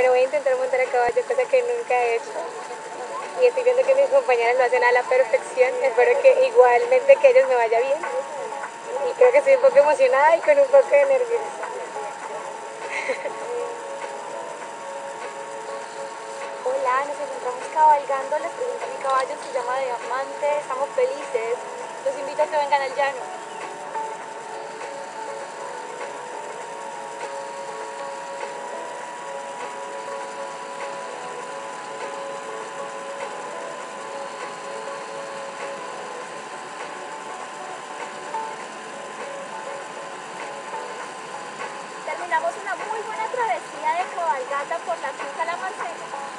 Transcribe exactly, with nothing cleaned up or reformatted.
Bueno, voy a intentar montar a caballo, cosa que nunca he hecho. Y estoy viendo que mis compañeras lo hacen a la perfección. Espero que igualmente que a ellos me vaya bien. Y creo que estoy un poco emocionada y con un poco de nervios. Hola, nos encontramos cabalgando. Les presento a mi caballo, se llama Diamante. Estamos felices. Los invito a que vengan al llano. Terminamos una muy buena travesía de cabalgata por la finca La Marcela.